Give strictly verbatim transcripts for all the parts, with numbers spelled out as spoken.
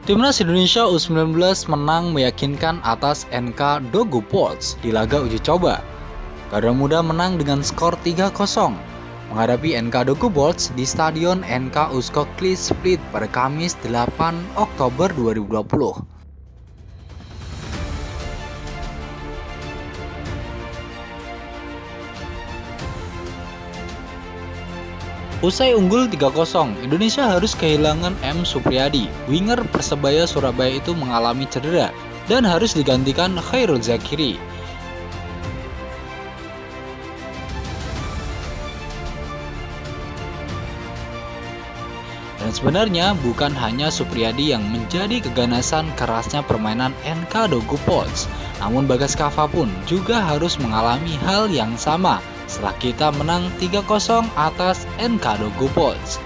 Timnas Indonesia U sembilan belas menang meyakinkan atas N K Dagupols di laga uji coba. Garuda Muda menang dengan skor tiga kosong menghadapi N K Dagupols di Stadion N K Uskokli Split pada Kamis delapan Oktober dua ribu dua puluh. Usai unggul tiga kosong, Indonesia harus kehilangan M. Supriyadi. Winger Persebaya Surabaya itu mengalami cedera dan harus digantikan Khairul Zakiri. Dan sebenarnya bukan hanya Supriyadi yang menjadi keganasan kerasnya permainan N K Dagupols, namun Bagas Kava pun juga harus mengalami hal yang sama setelah kita menang tiga kosong atas N K Dagupols.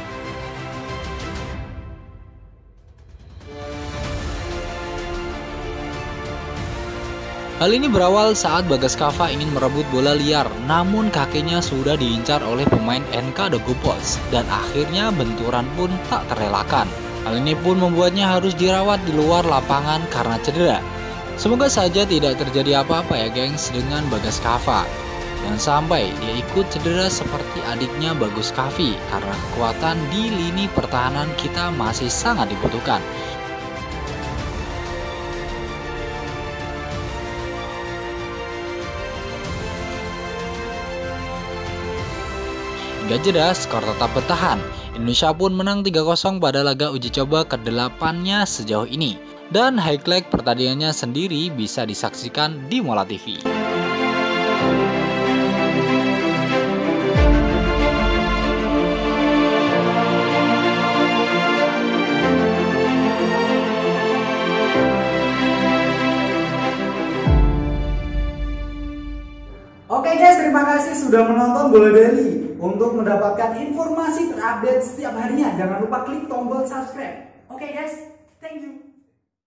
Hal ini berawal saat Bagas Kava ingin merebut bola liar, namun kakinya sudah diincar oleh pemain N K Dagupols dan akhirnya benturan pun tak terelakkan. Hal ini pun membuatnya harus dirawat di luar lapangan karena cedera. Semoga saja tidak terjadi apa-apa ya gengs dengan Bagas Kava. Jangan sampai dia ikut cedera seperti adiknya Bagus Kavi karena kekuatan di lini pertahanan kita masih sangat dibutuhkan. Hingga jeda, skor tetap bertahan. Indonesia pun menang tiga kosong pada laga uji coba kedelapannya sejauh ini. Dan highlight pertandingannya sendiri bisa disaksikan di Mola T V. Oke guys, terima kasih sudah menonton Bola Daily. Untuk mendapatkan informasi terupdate setiap harinya, jangan lupa klik tombol subscribe. Oke guys, thank you.